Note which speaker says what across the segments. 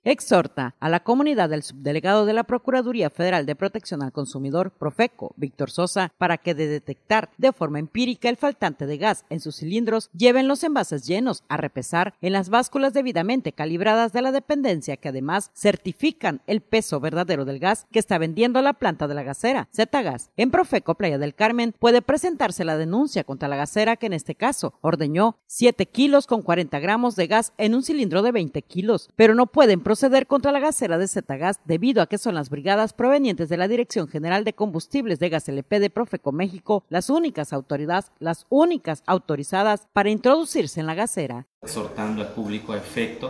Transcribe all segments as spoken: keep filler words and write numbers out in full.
Speaker 1: exhorta a la comunidad del subdelegado de la Procuraduría Federal de Protección al Consumidor, Profeco, Víctor Sosa, para que de detectar de forma empírica el faltante de gas en sus cilindros, lleven los envases llenos a repesar en las básculas debidamente calibradas de la dependencia, que además certifican el peso verdadero del gas que está vendiendo la planta de la gasera, Zetagas. En Profeco Playa del Carmen puede presentarse la denuncia contra la gasera, que en este caso ordeñó siete kilos con cuarenta gramos de gas en un cilindro de veinte kilos, pero no pueden proceder contra la gasera de Zetagas debido a que son las brigadas provenientes de la Dirección General de Combustibles de Gas L P de Profeco México las únicas autoridades, las únicas autorizadas para introducirse en la gasera.
Speaker 2: Exhortando al público a efecto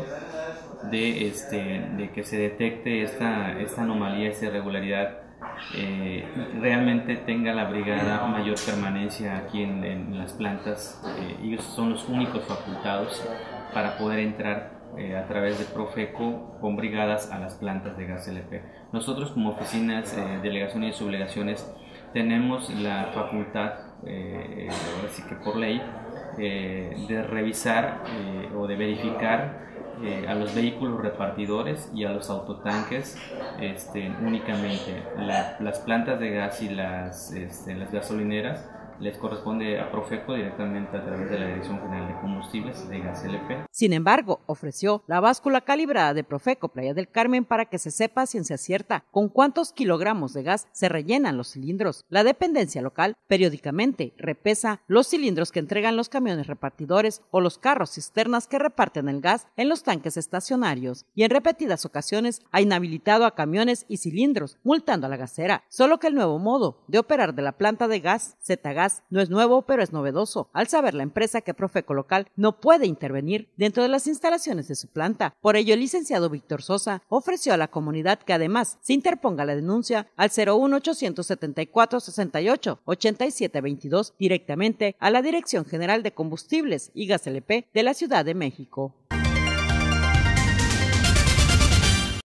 Speaker 2: de, este, de que se detecte esta, esta anomalía, esta irregularidad, eh, realmente tenga la brigada mayor permanencia aquí en, en las plantas. Eh, ellos son los únicos facultados para poder entrar eh, a través de Profeco con brigadas a las plantas de gas L P. Nosotros como oficinas, eh, delegaciones y subdelegaciones tenemos la facultad, eh, así que por ley, eh, de revisar eh, o de verificar Eh, a los vehículos repartidores y a los autotanques este, únicamente. La, las plantas de gas y las, este, las gasolineras les corresponde a Profeco directamente a través de la Dirección General de Combustibles de Gas L P.
Speaker 1: Sin embargo, ofreció la báscula calibrada de Profeco Playa del Carmen para que se sepa a ciencia cierta con cuántos kilogramos de gas se rellenan los cilindros. La dependencia local periódicamente repesa los cilindros que entregan los camiones repartidores o los carros cisternas que reparten el gas en los tanques estacionarios, y en repetidas ocasiones ha inhabilitado a camiones y cilindros, multando a la gasera. Solo que el nuevo modo de operar de la planta de gas Zetagas no es nuevo, pero es novedoso, al saber la empresa que Profeco local no puede intervenir dentro de las instalaciones de su planta. Por ello, el licenciado Víctor Sosa ofreció a la comunidad que además se interponga la denuncia al cero uno ochocientos setenta y cuatro sesenta y ocho ochenta y siete veintidós directamente a la Dirección General de Combustibles y Gas L P de la Ciudad de México.